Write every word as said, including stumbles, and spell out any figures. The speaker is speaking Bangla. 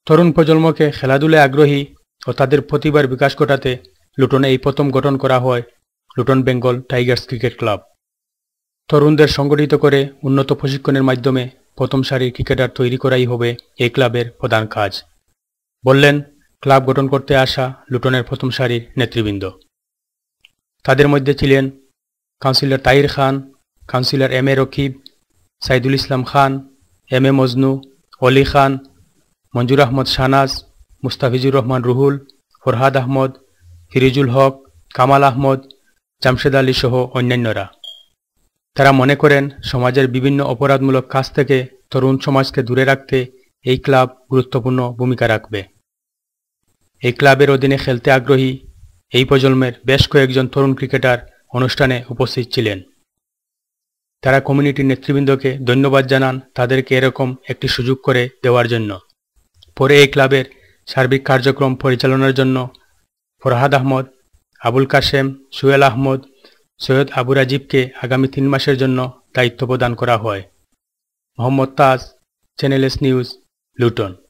তরুণ প্রজন্মকে খেলাধুলায় আগ্রহী ও তাদের প্রতিভার বিকাশ ঘটাতে লুটনে এই প্রথম গঠন করা হয় Luton Bengal Tigers cricket club. তরুণদের সংগঠিত করে উন্নত প্রশিক্ষণের মাধ্যমে প্রথম সারির ক্রিকেটার তৈরি করাই হবে এই ক্লাবের প্রধান কাজ, বললেন ক্লাব গঠন করতে আসা লুটনের প্রথম সারির নেতৃবৃন্দ। তাদের মধ্যে ছিলেন councillor Tahir Khan, councillor M A Rakib, Saidul Islam Khan, M A Majnu, Oli Khan, মঞ্জুর আহমদ শাহনাজ, মুস্তাফিজুর রহমান রুহুল, ফরহাদ আহমদ, ফিরিজুল হক, কামাল আহমদ, জামশেদ আলী সহ অন্যান্যরা। তারা মনে করেন সমাজের বিভিন্ন অপরাধমূলক কাজ থেকে তরুণ সমাজকে দূরে রাখতে এই ক্লাব গুরুত্বপূর্ণ ভূমিকা রাখবে। এই ক্লাবের অধীনে খেলতে আগ্রহী এই প্রজন্মের বেশ কয়েকজন তরুণ ক্রিকেটার অনুষ্ঠানে উপস্থিত ছিলেন। তারা কমিউনিটির নেতৃবৃন্দকে ধন্যবাদ জানান তাদেরকে এরকম একটি সুযোগ করে দেওয়ার জন্য। পরে এই ক্লাবের সার্বিক কার্যক্রম পরিচালনার জন্য ফরহাদ আহমদ, আবুল কাশেম, সুহেল আহমদ, সৈয়দ আবু রাজীবকে আগামী তিন মাসের জন্য দায়িত্ব প্রদান করা হয়। Mohammad Taj, channel S news, Luton.